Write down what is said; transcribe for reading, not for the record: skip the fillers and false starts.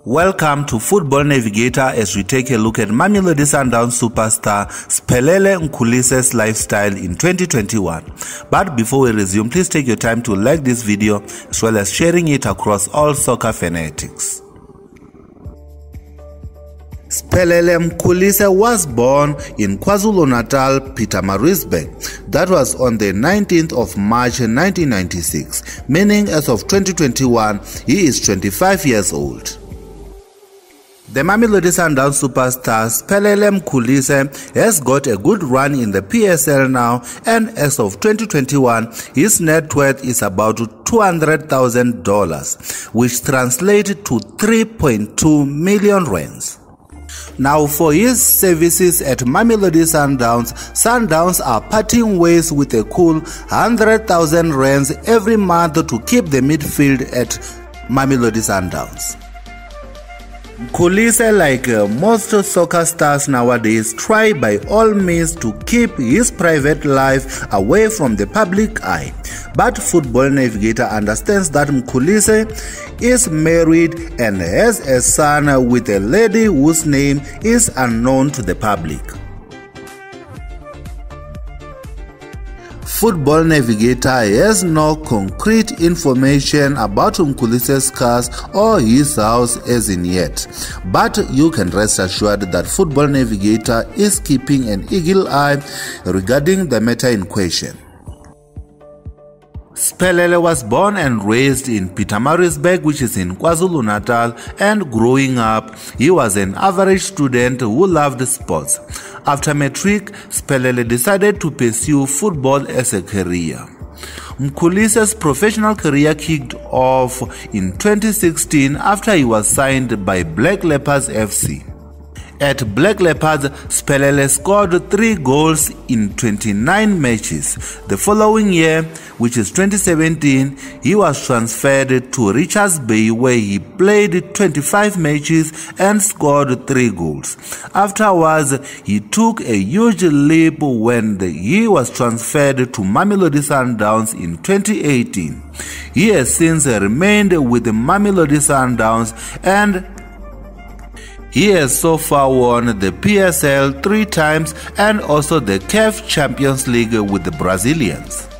Welcome to Football Navigator as we take a look at Mamelodi Sundowns superstar Siphelele Mkhulise's lifestyle in 2021. But before we resume, please take your time to like this video as well as sharing it across all soccer fanatics. Siphelele Mkhulise was born in KwaZulu-Natal, Pietermaritzburg. That was on the 19th of March 1996, meaning as of 2021, he is 25 years old. The Mamelodi Sundowns superstar Siphelele Mkhulise has got a good run in the PSL now, and as of 2021, his net worth is about $200,000, which translates to 3.2 million rands. Now, for his services at Mamelodi Sundowns are parting ways with a cool 100,000 rands every month to keep the midfield at Mamelodi Sundowns. Mkhulise, like most soccer stars nowadays, try by all means to keep his private life away from the public eye. But Football Navigator understands that Mkhulise is married and has a son with a lady whose name is unknown to the public. Football Navigator has no concrete information about Mkhulise's cars or his house as in yet, but you can rest assured that Football Navigator is keeping an eagle eye regarding the matter in question. Siphelele was born and raised in Pietermaritzburg, which is in KwaZulu-Natal, and growing up, he was an average student who loved sports. After matric, Siphelele decided to pursue football as a career. Mkhulise's professional career kicked off in 2016 after he was signed by Black Leopards FC. At Black Leopards, Siphelele scored 3 goals in 29 matches. The following year, which is 2017, he was transferred to Richards Bay, where he played 25 matches and scored 3 goals. Afterwards, he took a huge leap when he was transferred to Mamelodi Sundowns in 2018. He has since remained with the Mamelodi Sundowns, and he has so far won the PSL 3 times and also the CAF Champions League with the Brazilians.